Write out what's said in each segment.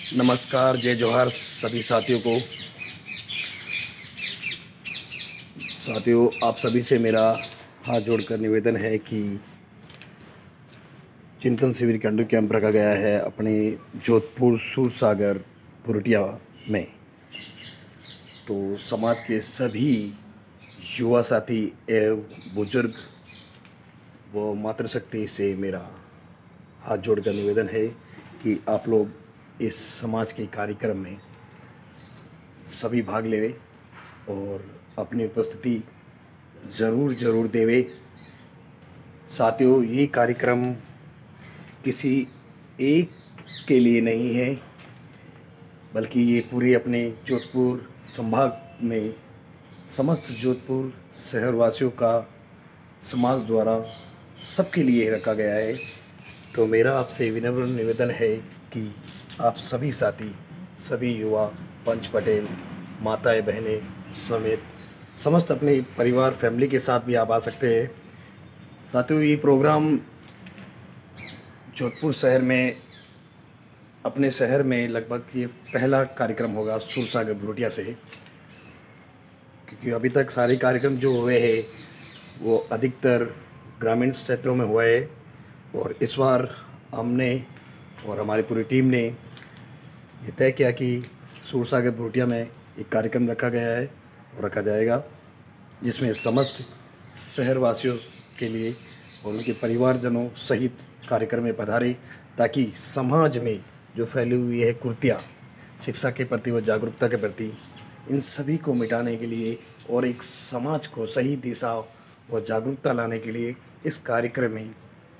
नमस्कार, जय जोहार सभी साथियों को। साथियों, आप सभी से मेरा हाथ जोड़कर निवेदन है कि चिंतन शिविर के अंडर कैंप रखा गया है अपने जोधपुर सूरसागर भुरटिया में। तो समाज के सभी युवा साथी एवं बुजुर्ग व मातृशक्ति से मेरा हाथ जोड़कर निवेदन है कि आप लोग इस समाज के कार्यक्रम में सभी भाग लेवे और अपनी उपस्थिति ज़रूर देवे। साथियों, ये कार्यक्रम किसी एक के लिए नहीं है, बल्कि ये पूरे अपने जोधपुर संभाग में समस्त जोधपुर शहरवासियों का समाज द्वारा सबके लिए रखा गया है। तो मेरा आपसे विनम्र निवेदन है कि आप सभी साथी, सभी युवा, पंच पटेल, माताएं बहनें समेत समस्त अपने परिवार फैमिली के साथ भी आप आ सकते हैं। साथियों, ये प्रोग्राम जोधपुर शहर में, अपने शहर में लगभग ये पहला कार्यक्रम होगा सूरसागर भुरटिया से, क्योंकि अभी तक सारे कार्यक्रम जो हुए हैं वो अधिकतर ग्रामीण क्षेत्रों में हुए हैं। और इस बार हमने और हमारी पूरी टीम ने ये तय किया कि सूरसागर भुरटिया में एक कार्यक्रम रखा गया है और रखा जाएगा, जिसमें समस्त शहरवासियों के लिए और उनके परिवारजनों सहित कार्यक्रम में पधारे, ताकि समाज में जो फैली हुई है कुरीतियाँ शिक्षा के प्रति व जागरूकता के प्रति, इन सभी को मिटाने के लिए और एक समाज को सही दिशा व जागरूकता लाने के लिए इस कार्यक्रम में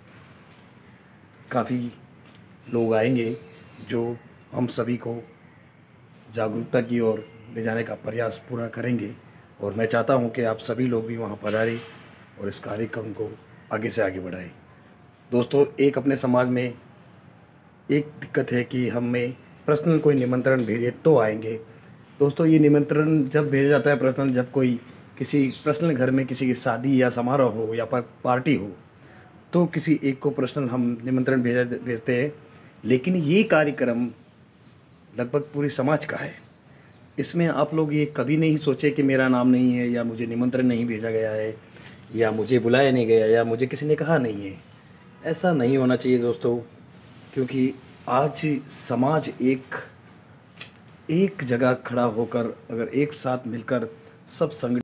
काफ़ी लोग आएंगे, जो हम सभी को जागरूकता की ओर ले जाने का प्रयास पूरा करेंगे। और मैं चाहता हूं कि आप सभी लोग भी वहां पधारें और इस कार्यक्रम को आगे से आगे बढ़ाएं। दोस्तों, एक अपने समाज में एक दिक्कत है कि हमें पर्सनल कोई निमंत्रण भेजे तो आएंगे। दोस्तों, ये निमंत्रण जब भेजा जाता है पर्सनल, जब कोई किसी पर्सनल घर में किसी की शादी या समारोह हो या पार्टी हो, तो किसी एक को पर्सनल हम निमंत्रण भेजते हैं। लेकिन ये कार्यक्रम लगभग पूरे समाज का है। इसमें आप लोग ये कभी नहीं सोचे कि मेरा नाम नहीं है, या मुझे निमंत्रण नहीं भेजा गया है, या मुझे बुलाया नहीं गया, या मुझे किसी ने कहा नहीं है। ऐसा नहीं होना चाहिए दोस्तों, क्योंकि आज समाज एक जगह खड़ा होकर अगर एक साथ मिलकर सब संगठन